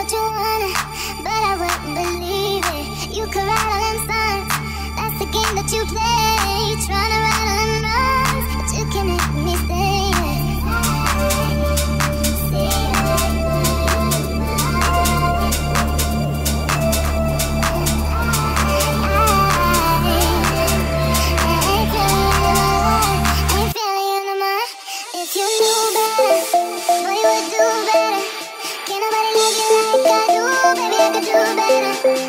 what you wanna, but I wouldn't believe it. You could write all them songs, that's the game that you play. Trying to write all them wrongs, but you can make me stay. If you knew better, boy, you would do better. Can't nobody love you like I do, baby, I could do better.